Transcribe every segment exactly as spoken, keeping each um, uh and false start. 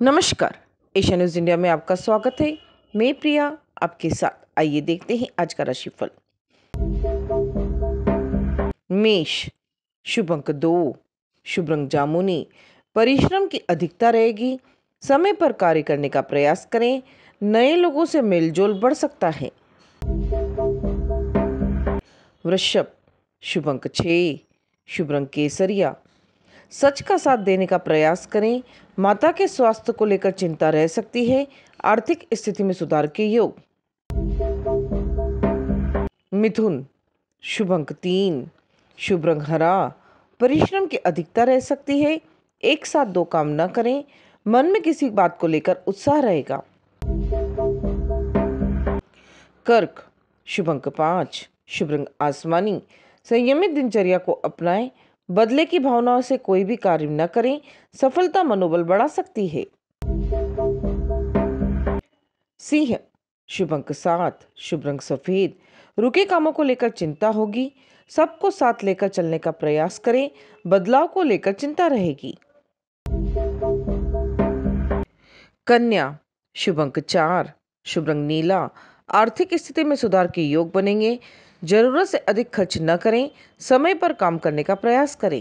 नमस्कार। Asia news India में आपका स्वागत है। मैं प्रिया आपके साथ। आइए देखते हैं आज का राशिफल। मेष, शुभ अंक दो, शुभ रंग जामुनी। परिश्रम की अधिकता रहेगी। समय पर कार्य करने का प्रयास करें। नए लोगों से मेलजोल बढ़ सकता है। वृषभ, शुभ अंक छः, शुभ रंग केसरिया। सच का साथ देने का प्रयास करें। माता के स्वास्थ्य को लेकर चिंता रह सकती है। आर्थिक स्थिति में सुधार के योग। मिथुन, शुभ अंक तीन, शुभ रंग हरा। परिश्रम की अधिकता रह सकती है। एक साथ दो काम न करें। मन में किसी बात को लेकर उत्साह रहेगा। कर्क, शुभ अंक पाँच, शुभ रंग आसमानी। संयमित दिनचर्या को अपनाएं। बदले की भावनाओं से कोई भी कार्य न करें। सफलता मनोबल बढ़ा सकती है। सिंह, शुभ अंक सात, शुभ रंग सफेद। रुके कामों को लेकर चिंता होगी। सबको साथ लेकर चलने का प्रयास करें। बदलाव को लेकर चिंता रहेगी। कन्या, शुभ अंक चार, शुभ रंग नीला। आर्थिक स्थिति में सुधार के योग बनेंगे। जरूरत से अधिक खर्च न करें। समय पर काम करने का प्रयास करें।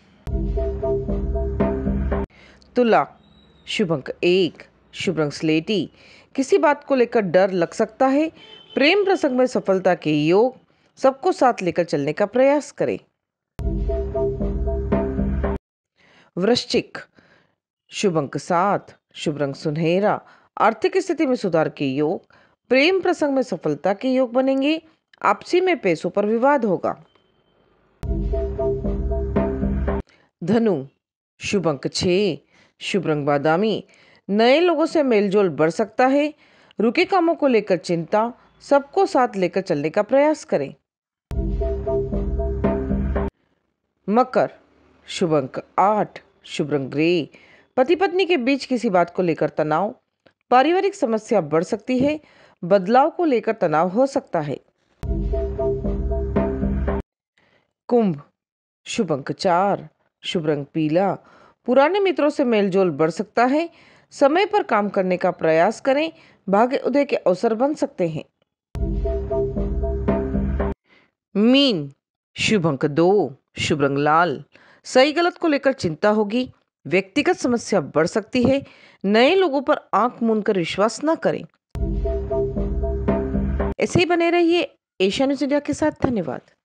तुला, शुभ अंक एक, शुभ रंग स्लेटी। किसी बात को लेकर डर लग सकता है। प्रेम प्रसंग में सफलता के योग। सबको साथ लेकर चलने का प्रयास करें। वृश्चिक, शुभ अंक सात, शुभ रंग सुनहरा। आर्थिक स्थिति में सुधार के योग। प्रेम प्रसंग में सफलता के योग बनेंगे। आपसी में पैसों पर विवाद होगा। धनु, शुभ अंक छः, शुभ रंग बादामी। नए लोगों से मेलजोल बढ़ सकता है। रुके कामों को लेकर चिंता। सबको साथ लेकर चलने का प्रयास करें। मकर, शुभ अंक आठ, शुभ रंग ग्रे। पति पत्नी के बीच किसी बात को लेकर तनाव। पारिवारिक समस्या बढ़ सकती है। बदलाव को लेकर तनाव हो सकता है। कुंभ, शुभ अंक चार, शुभ रंग पीला। पुराने मित्रों से मेलजोल बढ़ सकता है। समय पर काम करने का प्रयास करें। भाग्य उदय के अवसर बन सकते हैं। मीन, शुभ अंक दो, शुभ रंग लाल। सही गलत को लेकर चिंता होगी। व्यक्तिगत समस्या बढ़ सकती है। नए लोगों पर आंख मूंद कर विश्वास न करें। ऐसे ही बने रहिए एशिया न्यूज इंडिया के साथ। धन्यवाद।